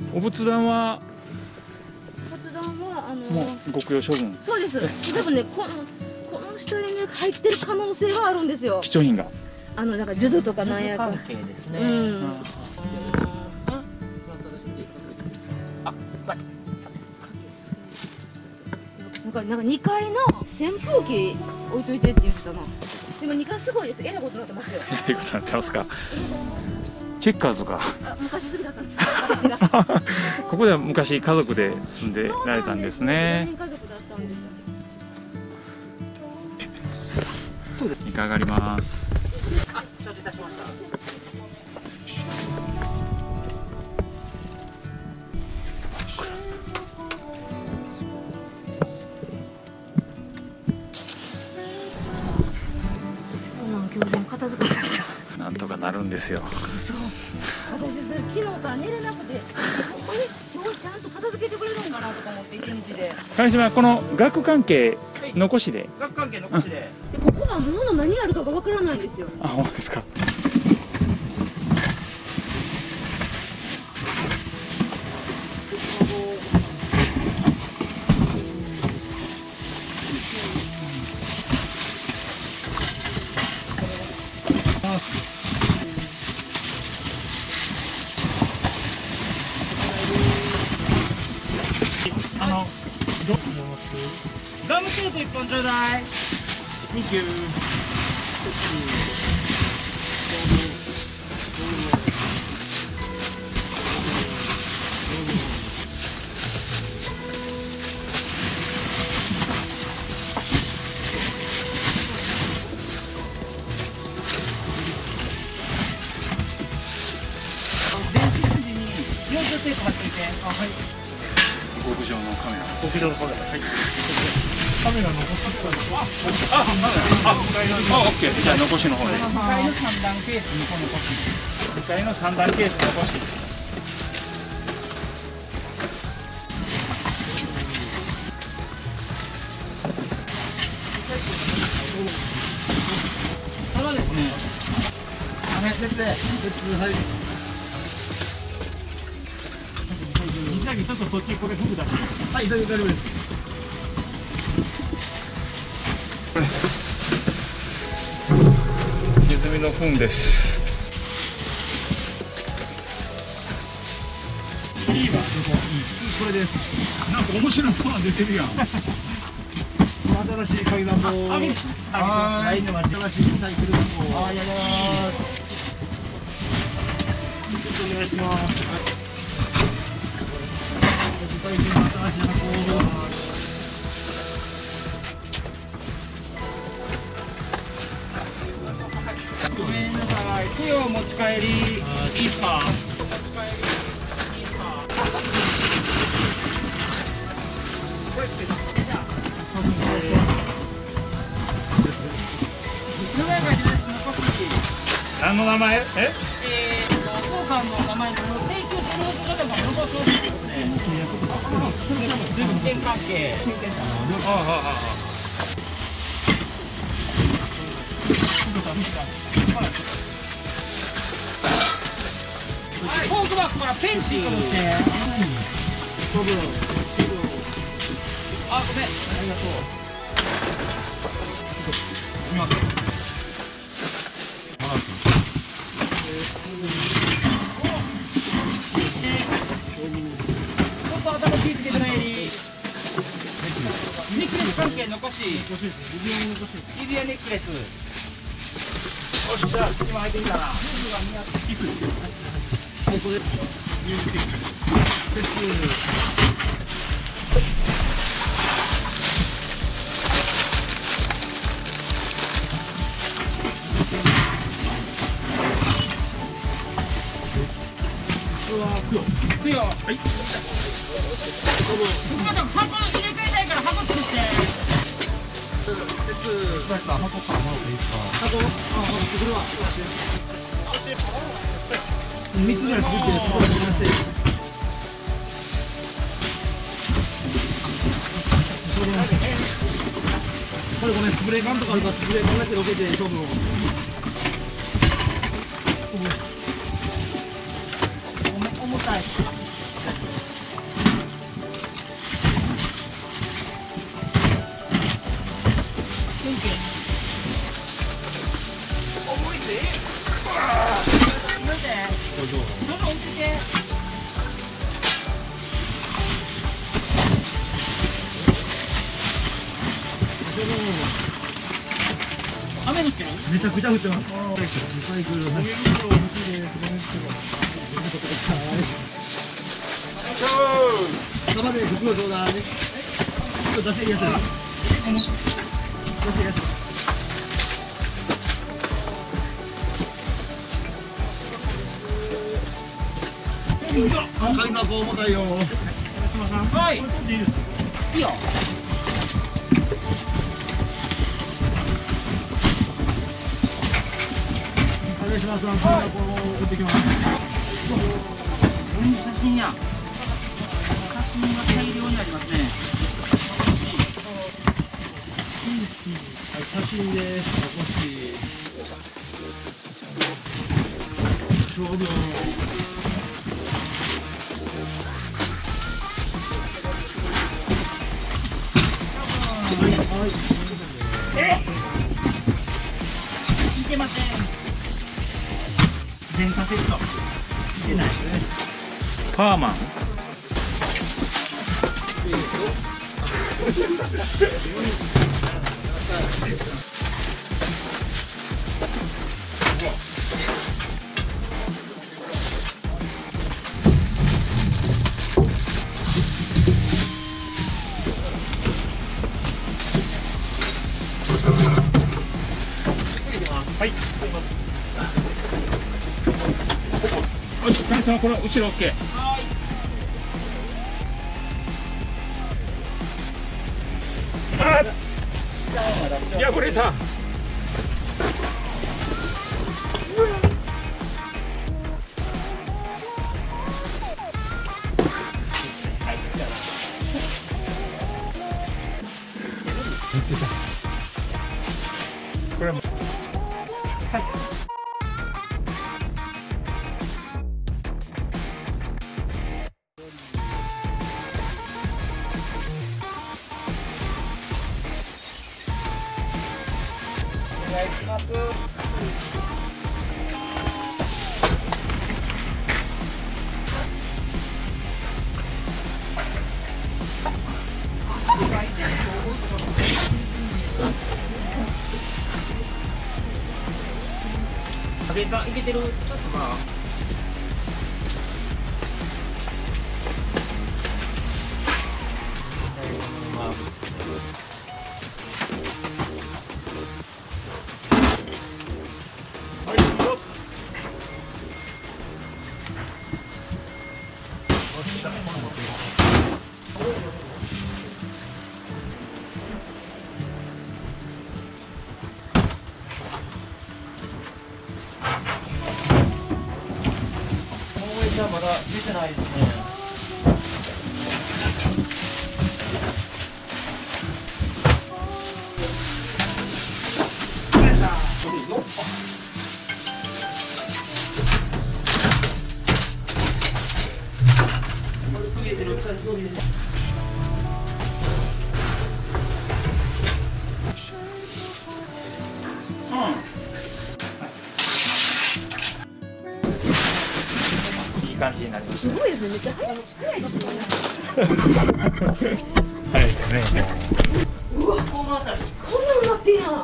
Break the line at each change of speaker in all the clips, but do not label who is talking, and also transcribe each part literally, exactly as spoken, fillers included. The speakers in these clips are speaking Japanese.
お仏壇は
仏壇はあの
もう極用処分。
そうです。多分ね、このこの下にね入ってる可能性はあるんですよ。
貴重品が。
あのなんか数珠とかなんやか。
関係ですね。
うん。なんかなんかにかいの扇風機置いといてって言ってたな。でもにかいすごいです。えらいことになってますよ。
ええことになってますか。チェッカーズが。
あ、昔好きだったんですよ。私が。
ここでは昔家族で住んでられたんですね。
よにん家族だったんですよ。
そうです。いかがあります。
あ、承知いたしました。
今日でも片付けですか。
なんとかなるんですよ。
そう。私それ昨日から寝れなくて、これ今日ちゃんと片付けてくれるんかなとか思って一日で。
会社はこの学関係残しで。
学関係残しで。
でここは物何あるかがわからないんですよ。
あ、ほんまですか。
あの、どう思います？ガムテープ一本ちょうだい。Thank you。電子レンジに養生テープ貼っといて。あ、はい。
極上のカメラ。
極上のカメラ。はい。カメラ残してください。
あ、あ、あ、オッケー。じゃあ残しの方で。
にかいの三段ケースにこ残し。
にかいの三段ケース残し。
ただですね。はい、列で、列、はい。西崎、ちょっとそっちこれフグ出して。はい、大丈夫です。
ネズミの糞です。
いいわ、これです。なんか面白そうなの出てるやん。新しい階段も。はい、新しいサイクルも。はい、やります。ちょっとお願いします。最近の新しい箱。ごめんなさい。手を持ち帰りいいっすか？
何の名前？え？
えーと、お父さんの名前の請求書の方が残そうということで、人権関係。
ああ、ああ、ああ。
フォークバッグからペンチを持って。あ、ごめん。ありがとう。すみません。ちょっと頭気ぃつけてないより。ネックレス関係残し。指輪ネックレス。よし、じゃあ今入ってみたら。はい、これ。くよ。はい。箱入れ替えたいから箱作って。箱からもらっていいですか。箱。あ、作るわ。三つぐらい作って、そこで出して。これごめん、スプレー缶とかあるからスプレー缶だけロケで勝負を。重たい。
雨降ってる？
めちゃくちゃ降ってます。リサイクル。生で袋ちょうだい。袋出してるやつ。出してるやつ。貝箱重たいよ。
はい。いいよ。
上島さん、貝箱送ってきます。
これに写真や。写真が大量にありますね。
写真で少し。ちょうど。
え？聞いてません。全カセット。聞いてない。
パーマン。はい。よし、谷さん、これ後ろ オーケー。
はい。
いや、これだ。これも。はい。お願いします。
壁がいけてる。ちょっとまあ。まだ出てないですね。
いい感じになります。
すごいですね。めっちゃ早い早いですね。
早いですね。
うわ、このあたりこんなんなってんやん。こ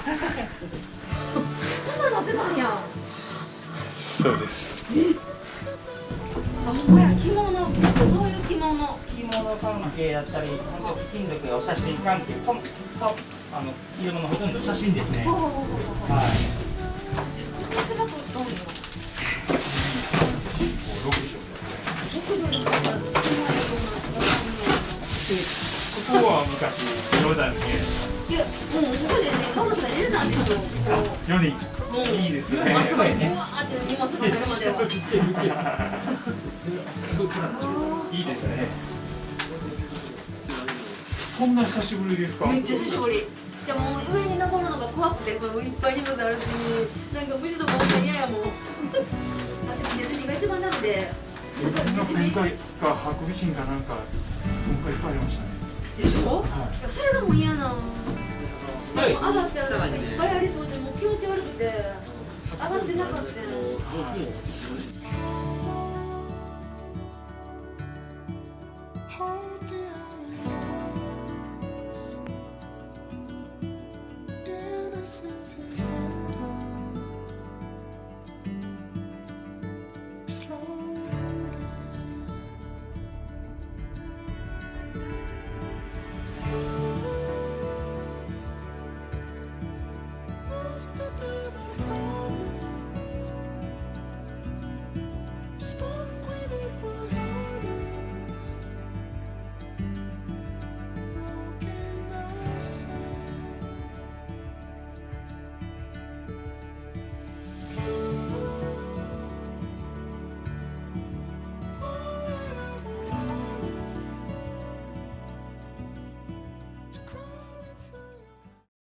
んなんなってたんや。
そうです。
あ、ほんまや、着物、そういう着物。
着物関係だったり、本当貴金属やお写真関係、こんとあの着るものほとんど写真ですね。
ほうほうほうほう。
はい。
汗がどういうの。
ここは昔冗談で。
いや、もうここでね、家族で寝てたんですよ。
よにん。いいですね。
まっすぐにブワーって荷物が出るまでは。
いいですね。そんな久しぶりですか。
めっちゃ久しぶり。でも上に登るのが怖くて、このいっぱい荷物ある時に、なんか虫とかも嫌やもん。私ネズミが一番なので。
なんか今回かハクビシンかなんか今回いっぱいありましたね。
でしょ？はい。それがもう嫌な。
はい。
上がったらなんかいっぱいありそうでもう気持ち悪くて上がってなかった。